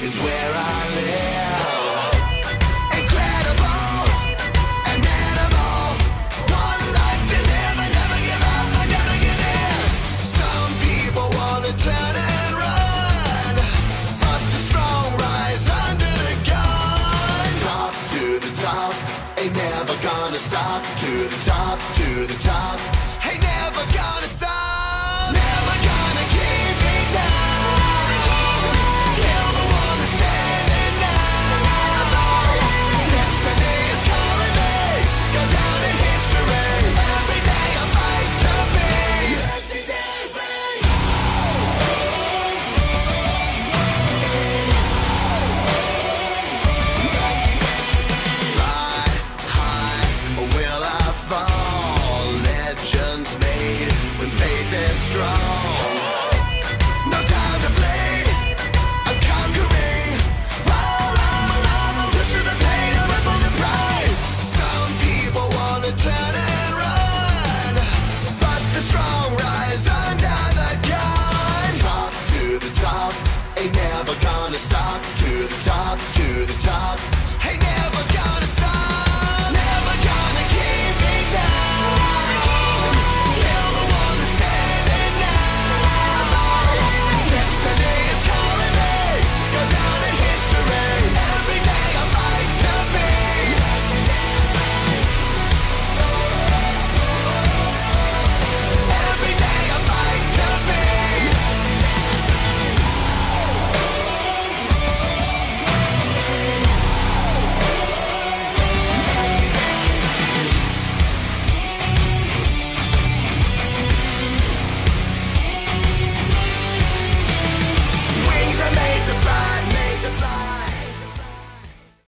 is where I live. Incredible, inimitable, one life to live. I never give up, I never give in. Some people wanna turn and run, but the strong rise under the gun. Top to the top, ain't never gonna stop. To the top, to the top, ain't never gonna stop. Never gonna keep me down. Still the one that's standing now. Destiny is calling me, go down in history. Every day I fight to be legendary. Fly high, or will I fall? Legends made when faith is strong. No time to bleed, I'm conquering. While I'm alive, I'm pushing the pain, I'm in for the prize. Some people wanna turn and run, but the strong rise under the gun. Top to the top, ain't never gonna stop. To the top,